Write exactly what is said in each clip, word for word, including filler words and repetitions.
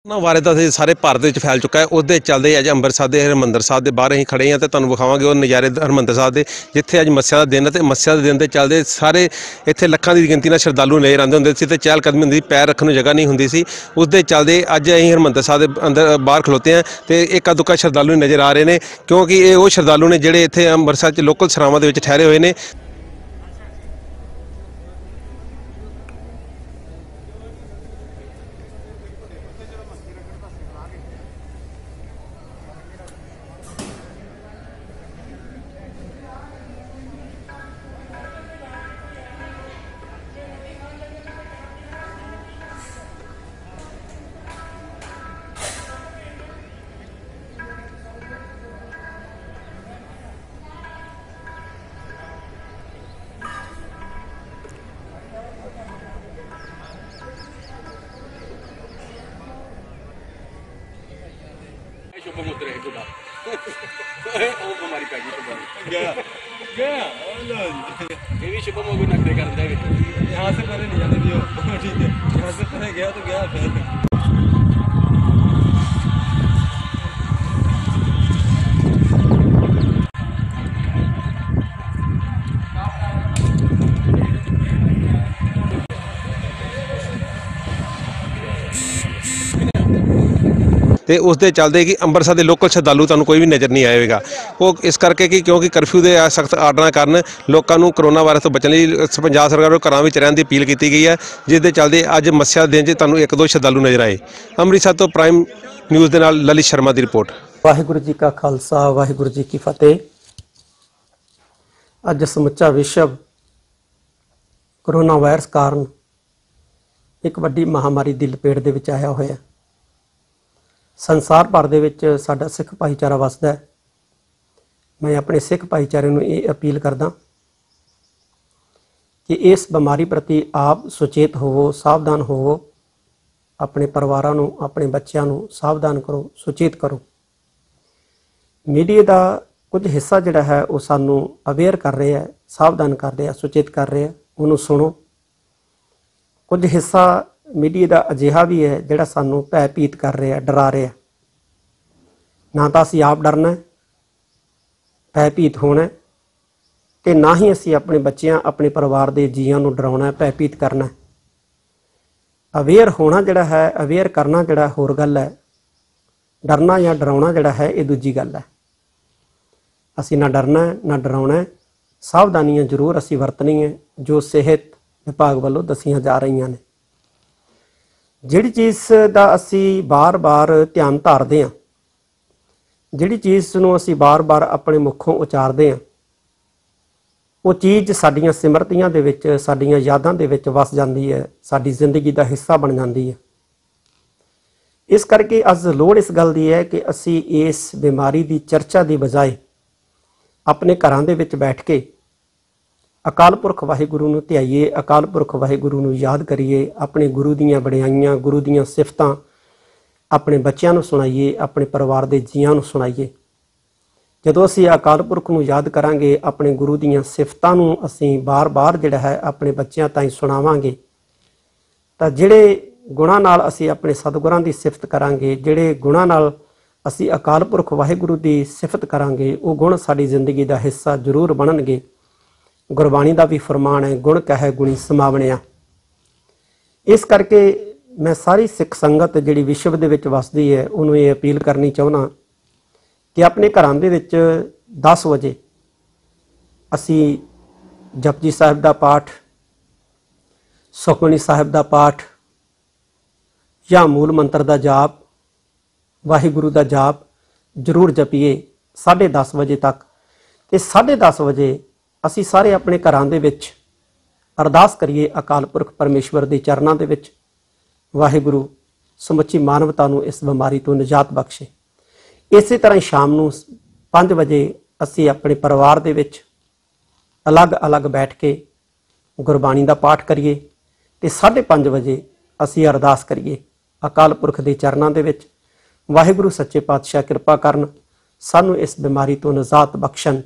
ना वायरस का सारे भारत में फैल चुका है। उसके चलते अज अंमृतसर के हरमंदर साहब के बाहर अं खड़े हैं तो तुहानूं विखावांगे वो नज़ारे हरमंदर साहब के, जिथे अज मस्या का दिन है। तो मस्या के दिन के चलते सारे इत्थे लखां की गिनती में श्रद्धालु नज़र आते होंगे सी, चहलकदमी होंदी, पैर रखने जगह नहीं होंदी सी। उसके चलते अज अं हरमंदर साहब के अंदर बाहर खलोते हैं तो इक्का दुक्का श्रद्धालु नज़र आ रहे हैं, क्योंकि ये वो श्रद्धालु ने जिहड़े इत्थे अंमृतसर लोकल सरावां दे विच ठहरे हुए हैं। शुभम उतरे है गुदा ओ बीमारी पै गई शुभम गया गया ये भी शुभम हो गई नखरे करता है यहाँ से पहले नहीं जाने दियो ठीक है, यहाँ से पहले गया तो गया फिर तो उसके चलते कि अंमृतसर के लोकल श्रद्धालु तुहानूं कोई भी नज़र नहीं आएगा। वो इस करके कि क्योंकि करफ्यू के सख्त आर्डर कारण लोगों को कोरोना वायरस तो बचने पंजाब सरकार को घरों में रहने की अपील की गई है, जिसके चलते अज मस्या दिन च तुहानूं एक दो श्रद्धालु नज़र आए। अमृतसर तो प्राइम न्यूज़ के नाल ललित शर्मा की रिपोर्ट। वाहिगुरू जी का खालसा वाहिगुरू जी की फतेह। अज समुचा विश्व कोरोना वायरस कारण एक वड्डी महामारी की लपेट दे विच आया होया। संसार भर दे विच साडा सिख भाईचारा वसदा है। मैं अपने सिख भाईचारे नूं ये अपील करदा कि इस बीमारी प्रति आप सुचेत होवो, सावधान होवो, अपने परिवारां नूं, अपने बच्चों नूं सावधान करो, सुचेत करो। मीडिया का कुछ हिस्सा जिहड़ा है वो सानूं अवेयर कर रहा है, सावधान कर रहा है, सुचेत कर रहा है, उन्होंने सुनो। कुछ हिस्सा मीडिया का अजिहा भी है जिहड़ा सानूं भयभीत कर रहा है, डरा रहा है। ना तो असीं आप डरना है, भयभीत होना है, ते ना ही असीं अपने बच्चों, अपने परिवार के जीआं नूं डराउणा है, भयभीत करना है। अवेयर होना जिहड़ा है, अवेयर करना जिहड़ा होर गल है, डरना या डराउणा जिहड़ा है ये दूजी गल है। असीं ना डरना है ना डराउणा है, सावधानियां जरूर असीं वरतनी है जो सेहत विभाग वालों दसियां जा रही ने। जिहड़ी चीज़ का असीं बार बार ध्यान धारदे हां, जिहड़ी चीज़ नूं असीं बार बार अपने मुखों उचारदे हां, वो चीज़ साडीआं सिमरतियां दे विच, साडीआं यादां दे विच वस जांदी है, साडी जिंदगी का हिस्सा बन जाती है। इस करके अज लोड़ इस गल दी है कि असीं इस बीमारी की चर्चा की बजाय अपने घरां दे विच बैठ के अकाल पुरख वाहिगुरू नूं ध्याईए, अकाल पुरख वाहिगुरू नूं याद करिए, अपने गुरु दीआं बड़ियाइयां, गुरु दीआं सिफतां अपने बच्चों नूं सुणाइए, अपने परिवार के जीआं नूं सुणाइए। जदों असीं अकाल पुरख नूं याद करांगे, अपने गुरु दीआं सिफतां नूं असीं बार बार जिहड़ा है अपने बच्चों ताईं सुणावांगे, तां जिहड़े गुणां नाल असीं अपने सतगुरां दी सिफत करांगे, जिहड़े गुणां नाल असीं अकाल पुरख वाहिगुरू दी सिफत करांगे, वो गुण साडी जिंदगी का हिस्सा जरूर बनणगे। गुरबाणी का भी फरमान है, गुण कहे गुणी समावणिया। इस करके मैं सारी सिख संगत जिहड़ी विश्व दे विच वसदी है उन्होंने ये अपील करनी चाहुंदा कि अपने घरां दे विच दस वजे असी जपजी साहिब का पाठ, सुखमनी साहिब का पाठ या मूल मंत्र का जाप, वाहिगुरू का जाप जरूर जपीए साढ़े दस बजे तक। तो साढ़े दस बजे असी सारे अपने घरां दे विच अरदास करिए अकाल पुरख परमेश्वर के चरणों के विच, वाहिगुरू समुची मानवता नूं इस बीमारी तो निजात बख्शे। इस तरह ही शाम नूं पाँच बजे असी अपने परिवार दे विच अलग अलग बैठ के गुरबाणी का पाठ करिए ते साढ़े पाँच बजे असी अरदास करिए अकाल पुरख के चरणों के विच। वाहिगुरू सच्चे पातशाह कृपा करन, सानू इस बीमारी तो निजात बख्शण।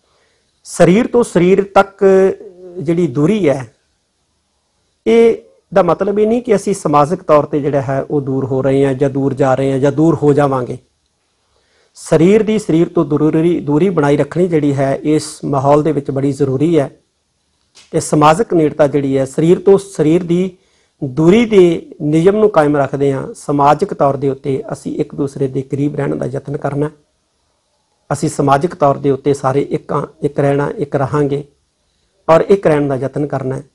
शरीर तो शरीर तक जिहड़ी दूरी है ये ਦਾ ਮਤਲਬ ਇਹ ਨਹੀਂ ਕਿ ਅਸੀਂ ਸਮਾਜਿਕ ਤੌਰ ਤੇ ਜਿਹੜਾ ਹੈ ਉਹ ਦੂਰ ਹੋ ਰਹੇ ਹਾਂ ਜਾਂ ਦੂਰ ਜਾ ਰਹੇ ਹਾਂ ਜਾਂ ਦੂਰ ਹੋ ਜਾਵਾਂਗੇ। ਸਰੀਰ ਦੀ ਸਰੀਰ ਤੋਂ ਦੂਰੀ ਦੂਰੀ ਬਣਾਈ ਰੱਖਣੀ ਜਿਹੜੀ ਹੈ ਇਸ ਮਾਹੌਲ ਦੇ ਵਿੱਚ ਬੜੀ ਜ਼ਰੂਰੀ ਹੈ। ਤੇ ਸਮਾਜਿਕ ਨੇੜਤਾ ਜਿਹੜੀ ਹੈ, ਸਰੀਰ ਤੋਂ ਸਰੀਰ ਦੀ ਦੂਰੀ ਦੇ ਨਿਯਮ ਨੂੰ ਕਾਇਮ ਰੱਖਦੇ ਹਾਂ। ਸਮਾਜਿਕ ਤੌਰ ਦੇ ਉੱਤੇ ਅਸੀਂ ਇੱਕ ਦੂਸਰੇ ਦੇ ਕਰੀਬ ਰਹਿਣ ਦਾ ਯਤਨ ਕਰਨਾ। ਅਸੀਂ ਸਮਾਜਿਕ ਤੌਰ ਦੇ ਉੱਤੇ ਸਾਰੇ ਇੱਕ ਇੱਕ ਰਹਿਣਾ, ਇੱਕ ਰਹਾਂਗੇ ਔਰ ਇੱਕ ਰਹਿਣ ਦਾ ਯਤਨ ਕਰਨਾ ਹੈ।